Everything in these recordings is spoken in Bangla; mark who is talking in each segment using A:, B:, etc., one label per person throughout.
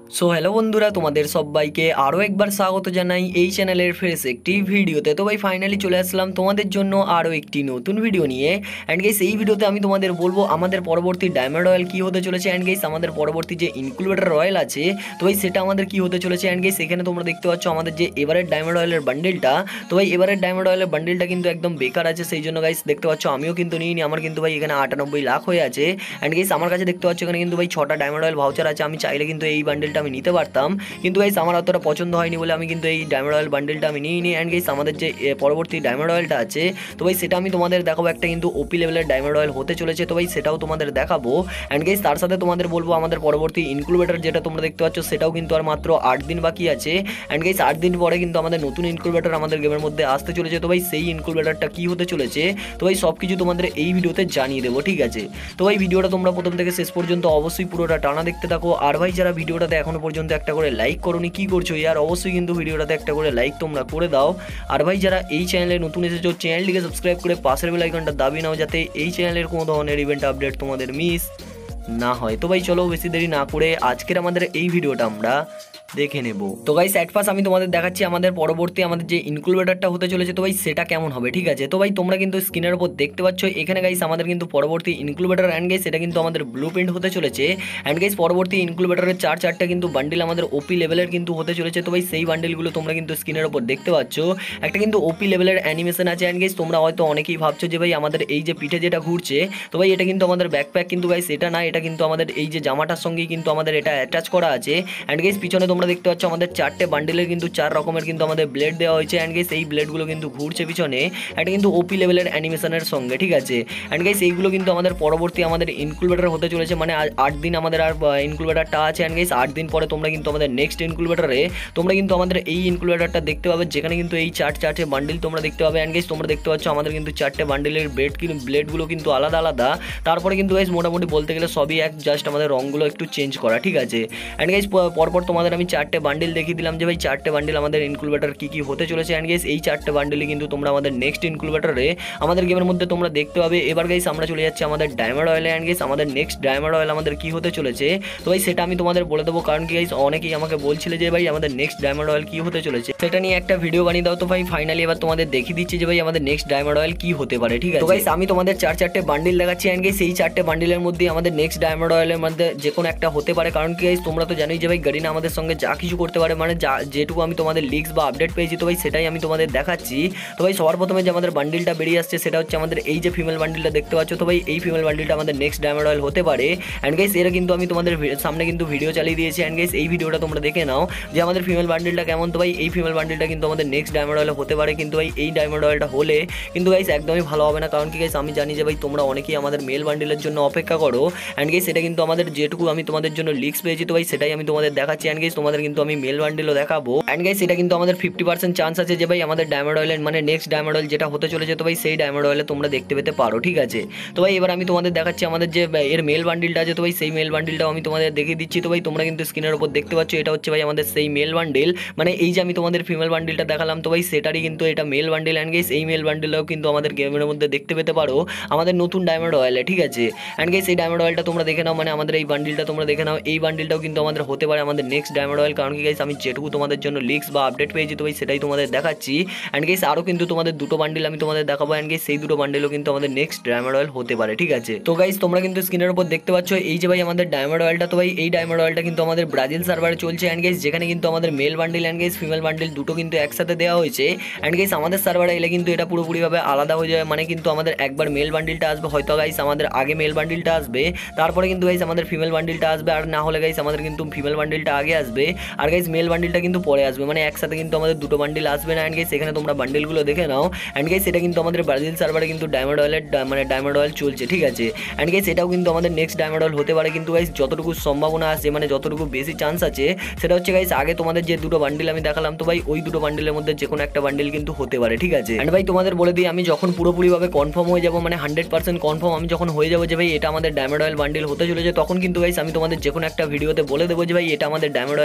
A: সো হ্যালো বন্ধুরা, তোমাদের সবাইকে আরও একবার স্বাগত জানাই এই চ্যানেলের ফ্রেশ একটি ভিডিওতে। তো ভাই ফাইনালি চলে আসলাম তোমাদের জন্য আরও একটি নতুন ভিডিও নিয়ে। অ্যান্ড গাইস এই ভিডিওতে আমি তোমাদের বলবো আমাদের পরবর্তী ডায়মন্ড রয়্যাল কী হতে চলেছে। অ্যান্ড গাইস আমাদের পরবর্তী যে ইনকুবেটর রয়্যাল আছে, তো ভাই সেটা আমাদের কী হতে চলেছে। অ্যান্ড গাইস এখানে তোমরা দেখতে পাচ্ছ আমাদের যে এবারের ডায়মন্ড রয়্যালের বান্ডেলটা, তো ভাই এবারের ডায়মন্ড রয়্যালের বান্ডেলটা কিন্তু একদম বেকার আছে। সেই জন্য গাইস দেখতে পাচ্ছ আমিও কিন্তু নিইনি, আমার কিন্তু ভাই এখানে 98 লাখ হয়ে আছে। অ্যান্ড গাইস আমার কাছে দেখতে পাচ্ছ এখানে কিন্তু ভাই 6টা ডায়মন্ড রয়্যাল ভাউচার আছে। আমি চাইলে কিন্তু এই বান্ডেলটা আমি নিতে পারতাম, কিন্তু গাইস আমার অতটা পছন্দ হয়নি বলে আমি কিন্তু এই ডায়মন্ড রয়্যাল বান্ডেলটা আমি নিইনি। অ্যান্ড গাইস আমাদের যে পরবর্তী ডায়মন্ড রয়্যালটা আছে, তো ভাই সেটা আমি তোমাদের দেখাবো। একটা কিন্তু ওপি লেভেলের ডায়মন্ড রয়্যাল হতে চলেছে, তো ভাই সেটাও তোমাদের দেখাবো। অ্যান্ড গাইস তার সাথে তোমাদের বলবো আমাদের পরবর্তী ইনকুবেটর যেটা তোমরা দেখতে পাচ্ছ সেটাও কিন্তু আর মাত্র 8 দিন বাকি আছে। অ্যান্ড গাইস 8 দিন পরে কিন্তু আমাদের নতুন ইনকুবেটর আমাদের গেমের মধ্যে আসতে চলেছে। তো ভাই সেই ইনকুবেটরটা কী হতে চলেছে, তো ভাই সব কিছু তোমাদের এই ভিডিওতে জানিয়ে দেবো, ঠিক আছে। তো ভাই ভিডিওটা তোমরা প্রথম থেকে শেষ পর্যন্ত অবশ্যই পুরোটা টানা দেখতে থাকো। আর ভাই যারা ভিডিওটাতে এখনো পর্যন্ত একটা করে লাইক করোনি, কি করছো ইয়ার, অবশ্যই কিন্তু ভিডিওটাতে একটা করে লাইক তোমরা করে দাও। আর ভাই যারা এই চ্যানেলে নতুন এসেছো, চ্যানেলটিকে সাবস্ক্রাইব করে পাশের বেল আইকনটা দাবিয়ে নাও, যাতে এই চ্যানেলের কোনো ধরনের ইভেন্ট আপডেট তোমাদের মিস না হয়। তো ভাই চলো বেশি দেরি না করে আজকের আমাদের এই ভিডিওটা আমরা দেখে নেব। তো গাইস এট ফার্স্ট আমি তোমাদের দেখাচ্ছি আমাদের পরবর্তী আমাদের যে ইনকুবেটরটা হতে চলেছে, তো ভাই সেটা কেমন হবে, ঠিক আছে। তো ভাই তোমরা কিন্তু স্ক্রিনের উপর দেখতে পাচ্ছ এখানে গাইস আমাদের কিন্তু পরবর্তী ইনকুবেটর। অ্যান্ড গাইস এটা কিন্তু আমাদের ব্লু প্রিন্ট হতে চলেছে। অ্যান্ড গাইস পরবর্তী ইনকুবেটরের চারটা কিন্তু বান্ডিল আমাদের ওপি লেভেলের কিন্তু হতে চলেছে। তো ভাই সেই বান্ডিলগুলো তোমরা কিন্তু স্ক্রিনের উপর দেখতে পাচ্ছ। একটা কিন্তু ওপি লেভেলের অ্যানিমেশন আছে। অ্যান্ড গাইস তোমরা হয়তো অনেকেই ভাবছো যে ভাই আমাদের এই যে পিঠে যেটা ঘুরছে, তো ভাই এটা কিন্তু আমাদের ব্যাকপ্যাক, কিন্তু গাইস এটা না, এটা কিন্তু আমাদের এই যে জামাটার সঙ্গেই কিন্তু আমাদের এটা অ্যাটাচ করা আছে। অ্যান্ড গাইস পিছনে তোমরা দেখতে পাচ্ছ আমাদের 4টে বান্ডেলের কিন্তু 4 রকমের কিন্তু আমাদের ব্লেড দেওয়া হয়েছে। অ্যান্ড গাইস এই ব্লেডগুলো কিন্তু ঘুরছে পিছনে, এটা কিন্তু ওপি লেভেলের অ্যানিমেশনের সঙ্গে, ঠিক আছে। অ্যান্ড গাইস এইগুলো কিন্তু আমাদের পরবর্তী আমাদের ইনকুবেটর হতে চলেছে, মানে 8 দিন আমাদের আর ইনকুবেটরটা আছে। অ্যান্ড গাইস 8 দিন পরে তোমরা কিন্তু আমাদের নেক্সট ইনকুবেটরে তোমরা কিন্তু আমাদের এই ইনকুবেটরটা দেখতে পাবে, যেখানে কিন্তু এই 4টে বান্ডেল তোমরা দেখতে পাবে। অ্যান্ড গাইস তোমরা দেখতে পাচ্ছ আমাদের কিন্তু 4টে বান্ডেলের ব্লেডগুলো কিন্তু আলাদা আলাদা। তারপরে কিন্তু গাইস মোটামুটি বলতে গেলে সবই এক, জাস্ট আমাদের রঙগুলো একটু চেঞ্জ করা, ঠিক আছে। অ্যান্ড গাইস পরপর তোমাদের আমি 4টে বান্ডেল দেখিয়ে দিলাম যে ভাই 4টে বান্ডেল আমাদের ইনকুবেটর কী কী হতে চলেছে। অ্যান্ড গাইস এই 4টে বান্ডেলই কিন্তু তোমরা আমাদের নেক্সট ইনকুবেটরে আমাদের গেমের মধ্যে তোমরা দেখতে পাবে। এবার গাইস আমরা চলে যাচ্ছি আমাদের ডায়মন্ড রয়্যালে। অ্যান্ড গাইস আমাদের নেক্সট ডায়মন্ড রয়্যাল আমাদের কী হতে চলেছে, তো ভাই সেটা আমি তোমাদের বলে দেবো। কারণ কি গাইস অনেকেই আমাকে বলছিলে যে ভাই আমাদের নেক্সট ডায়মন্ড রয়্যাল কী হতে চলেছে, সেটা নিয়ে একটা ভিডিও বানিয়ে দাও। তো ভাই ফাইনালি এবার তোমাদের দেখিয়ে দিচ্ছি যে ভাই আমাদের নেক্সট ডায়মন্ড রয়্যাল কী হতে পারে, ঠিক আছে। তো গাইস আমি তোমাদের 4টে বান্ডেল দেখাচ্ছি। অ্যান্ড গাইস এই 4টে বান্ডেলের মধ্যে আমাদের নেক্সট ডায়মন্ড রয়্যালের মধ্যে যে কোনো একটা হতে পারে। কারণ কি গাইস তোমরা তো জানোই যে ভাই গাড়িনা আমাদের সঙ্গে যা কিছু করতে পারে, মানে যেটুকু আমি তোমাদের লিক্স বা আপডেট পেয়েছি, তো ভাই সেটাই আমি তোমাদের দেখাচ্ছি। তো ভাই সবার প্রথমে যে আমাদের বান্ডিলটা বেরিয়ে আসছে সেটা হচ্ছে আমাদের এই যে ফিমেল বান্ডিলটা দেখতে পাচ্ছ। তো ভাই এই ফিমেল বান্ডিলটা আমাদের নেক্সট ডায়মন্ড রয়্যাল হতে পারে। অ্যান্ড গাইস এরা কিন্তু আমি তোমাদের সামনে কিন্তু ভিডিও চালিয়ে দিয়েছি। অ্যান্ড গাইস এই ভিডিওটা তোমরা দেখে নাও যে আমাদের ফিমেল বান্ডিলটা কেমন। তো ভাই এই ফিমেল বান্ডিলটা কিন্তু আমাদের নেক্সট ডায়মন্ড রয়্যাল হতে পারে। কিন্তু ভাই এই ডায়মন্ড রয়্যালটা হলে কিন্তু গাইস একদমই ভালো হবে না। কারণ কি গাইস আমি জানি যে ভাই তোমরা অনেকেই আমাদের মেল বান্ডিলের জন্য অপেক্ষা করো। অ্যান্ড গাইস এটা কিন্তু আমাদের যেটুকু আমি তোমাদের জন্য লিক্স পেয়েছি, তো ভাই সেটাই আমি তোমাদের দেখাচ্ছি। অ্যান্ড গাইস তোমাদের কিন্তু আমি মেল বান্ডিলও দেখাবো। অ্যান্ড গাইস এটা কিন্তু আমাদের 50% চান্স আছে যে ভাই আমাদের ডায়মন্ড রয়্যালের মানে নেক্সট ডায়মন্ড রয়্যাল যেটা হতে চলেছে, তো ভাই সেই ডায়মন্ড রয়্যালে তোমরা দেখতে পেতে পারো, ঠিক আছে। তো ভাই এবার আমি তোমাদের দেখাচ্ছি আমাদের যে এর মেল বান্ডিলটা আছে, তো ভাই সেই মেল বান্ডিলটাও আমি তোমাদের দেখিয়ে দিচ্ছি। তো ভাই তোমরা কিন্তু স্ক্রিনের উপর দেখতে পাচ্ছ এটা হচ্ছে ভাই আমাদের সেই মেল বান্ডিল, মানে এই যে আমি তোমাদের ফিমেল বান্ডিলটা দেখালাম, তো ভাই সেটারই কিন্তু এটা মেল বান্ডিল। অ্যান্ড গাইস এই মেল বান্ডিলটাও কিন্তু আমাদের গেমের মধ্যে দেখতে পেতে পারো আমাদের নতুন ডায়মন্ড রয়্যালে, ঠিক আছে। অ্যান্ড গাইস এই ডায়মন্ড রয়্যালটা তোমরা দেখে নাও, মানে আমাদের এই বান্ডিলটা তোমরা দেখে নাও, এই বান্ডিলটাও কিন্তু আমাদের হতে পারে আমাদের নেক্সট ডায়মন্ড রয়্যাল। কারণ কি গাইস আমি যেটুকু তোমাদের জন্য লিক্স বা আপডেট পেয়েছি, তো ভাই সেটাই তোমাদের দেখাচ্ছি। অ্যান্ড গাইস আরও কিন্তু তোমাদের দুটো বান্ডিল আমি তোমাদের দেখাবো। অ্যান্ড গাইস সেই দুটো বান্ডিলও কিন্তু আমাদের নেক্সট ডায়মন্ড রয়্যাল হতে পারে, ঠিক আছে। তো গাইস তোমরা কিন্তু স্ক্রিনের উপর দেখতে পাচ্ছ এই যে ভাই আমাদের ডায়মন্ড রয়্যালটা, তো ভাই এই ডায়মন্ড রয়্যালটা কিন্তু আমাদের ব্রাজিল সার্ভারে চলছে। অ্যান্ড গাইস যেখানে কিন্তু আমাদের male bundle and guys female bundle দুটো কিন্তু একসাথে দেওয়া হয়েছে। অ্যান্ড গাইস আমাদের সার্ভারে এলে কিন্তু এটা পুরোপুরিভাবে আলাদা হয়ে যাবে, মানে কিন্তু আমাদের একবার মেল বান্ডিলটা আসবে, হয়তো গাইস আমাদের আগে মেল বান্ডিলটা আসবে, তারপরে কিন্তু গাইস আমাদের ফিমেল বান্ডিলটা আসবে, আর না হলে গাইস আমাদের কিন্তু ফিমেল বান্ডিলটা আগে আসবে আর গাইস মেল বান্ডিলটা কিন্তু পরে আসবে, মানে একসাথে কিন্তু আমাদের দুটো বান্ডিল আসবে না। অ্যান্ড গাইস এখানে তোমরা বান্ডিলগুলো দেখে নাও। অ্যান্ড গাইস এটা কিন্তু আমাদের ব্রাজিল সার্ভারে কিন্তু ডায়মন্ড রয়্যালের মানে ডায়মন্ড রয়্যাল চলছে, ঠিক আছে। অ্যান্ড গাইস এটাও কিন্তু আমাদের নেক্সট ডায়মন্ড রয়্যাল হতে পারে। কিন্তু গাইস যতটুকু সম্ভাবনা আছে, মানে যতটুকু বেশি চান্স আছে, সেটা হচ্ছে গাইস আগে তোমাদের যে দুটো বান্ডিল আমি দেখালাম, তো ভাই ওই দুটো বান্ডিলের মধ্যে যে কোনো একটা বান্ডিল কিন্তু হতে পারে, ঠিক আছে। অ্যান্ড ভাই তোমাদের বলে দিই, আমি যখন পুরোপুরিভাবে কনফার্ম হয়ে যাবো, মানে 100% কনফার্ম আমি যখন হয়ে যাবো যে ভাই এটা আমাদের ডায়মন্ড রয়্যাল বান্ডিল হতে চলেছে, তখন কিন্তু গাইস আমি তোমাদের যে কোনো একটা ভিডিওতে বলে দেবো যে ভাই এটা আমাদের ডায়মন্ড রয়্যাল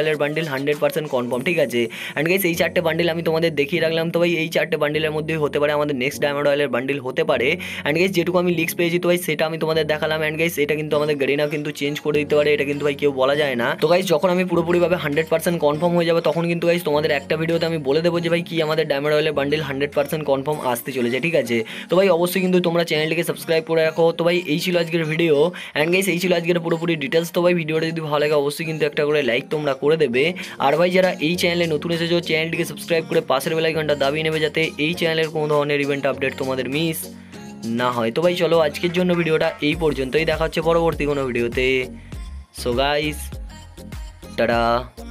A: রয়্যালের বান্ডিল 100% কনফার্ম, ঠিক আছে। অ্যান্ড গাইস এই 4টে বান্ডিল আমি তোমাদের দেখিয়ে রাখলাম। তো ভাই এই 4টে বান্ডিলের মধ্যেই হতে পারে আমাদের নেক্সট ডায়মন্ড রয়্যালের বান্ডিল হতে পারে। অ্যান্ড গাইস যেটুকু আমি লিক্স পেয়েছি তো ভাই সেটা আমি তোমাদের দেখালাম। অ্যান্ড গাইস এটা কিন্তু আমাদের গেরিনা কিন্তু চেঞ্জ করে দিতে পারে, এটা কিন্তু ভাই কেউ বলা যায় না। তো গাইস যখন আমি পুরোপুরিভাবে 100% কনফার্ম হয়ে যাবে তখন কিন্তু গাইস তোমাদের একটা ভিডিওতে আমি বলে দেবো যে ভাই কি আমাদের ডায়মন্ড রয়্যালের বান্ডিল 100% কনফার্ম আসতে চলেছে, ঠিক আছে। তো ভাই অবশ্যই কিন্তু তোমরা চ্যানেলটিকে সাবস্ক্রাইব করে রাখো। তো ভাই এই ছিল আজকের ভিডিও। অ্যান্ড গাইস এই ছিল আজকের পুরোপুরি ডিটেলস। তো ভাই ভিডিওটা যদি ভালো লাগে অবশ্যই কিন্তু একটা করে লাইক তোমরা করে দেবে। আর ভাই যারা এই চ্যানেলে নতুন এসেছো চ্যানেলটিকে সাবস্ক্রাইব করে পাশের বেল আইকনটা দাবিয়ে নেবে যাতে এই চ্যানেলের কোনো ধরনের ইভেন্ট আপডেট তোমাদের মিস না হয়। তো ভাই চলো আজকের জন্য ভিডিওটা এই পর্যন্তই, দেখা হচ্ছে পরবর্তী কোনো ভিডিওতে। So guys tata.